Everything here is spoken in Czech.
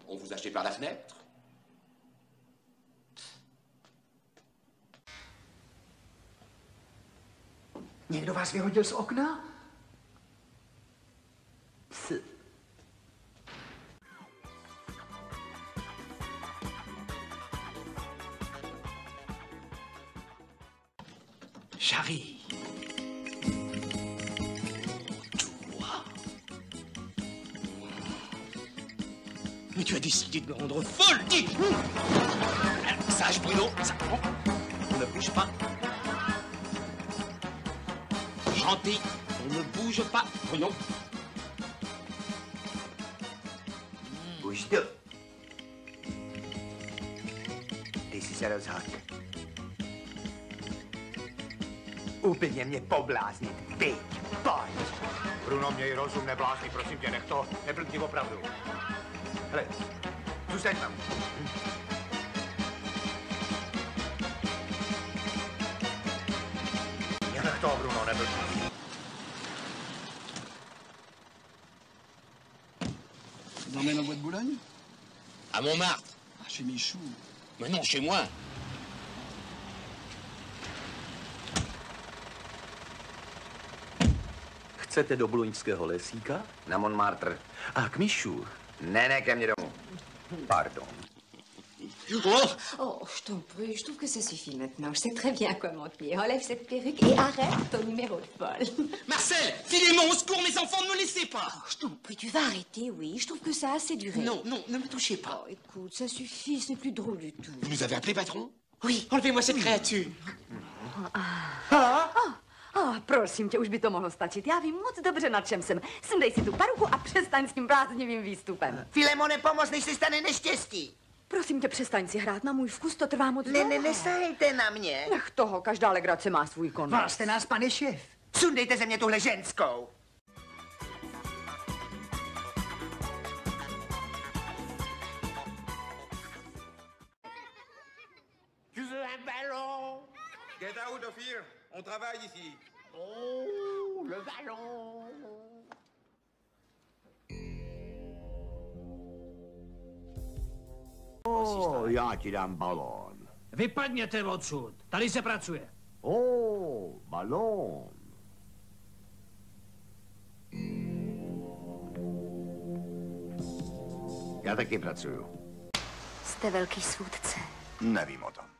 On vous a jeté par la fenêtre? Někdo vás vyhodil z okna? Psi. J'arrive. Mais tu as décidé de me rendre folle, dis! Alors, sage, Bruno, ça prend. On ne bouge pas. Gentil, on ne bouge pas, Bruno. Už to. Ty jsi se rozhodl. Úplně mě pobláznit. Pojď, pojď. Bruno, měj rozum, neblázni, prosím tě, nech to, neblbni opravdu. Hele, zůstaň tam. Nech to, Bruno, neblbni. Tu m'emmènes en bois de Boulogne? À Montmartre. Ah, chez Michou. Mais non, chez moi. Chcete do Bouloňského lesíka? Na Montmartre. A k Michu? Ne, ke mně domů. Pardon. Oh, je t'en prie, je trouve que ça suffit maintenant. Je sais très bien quoi mentir. Enlève cette perruque et arrête ton numéro de folle. Marcel, filez-moi au secours, mes enfants, ne me laissez pas. Oh, je t'en prie, tu vas arrêter, oui. Je trouve que ça a assez duré. Non, non, ne me touchez pas. Oh, écoute, ça suffit, c'est plus drôle du tout. Vous nous avez appelé, patron? Oui. Enlevez-moi cette créature. Prosím tě, už by to mohlo stačit. Já vím moc dobře, na čem jsem. Sundej si tu paruku a přestaň s tím bláznivým výstupem. Filemone, pomoz, než se stane neštěstí. Prosím tě, přestaň si hrát na můj vkus, to trvá moc dlouho. Nesahejte na mě. Nech toho, každá legrace má svůj konec. Vás jste nás, pane šéf. Sundejte ze mě tuhle ženskou. Tu veux un ballon? Get out of here. On travaille ici. Oh, le ballon. Já ti dám balón. Vypadněte odsud, tady se pracuje. Balón. Já taky pracuju. Jste velký svůdce. Nevím o tom.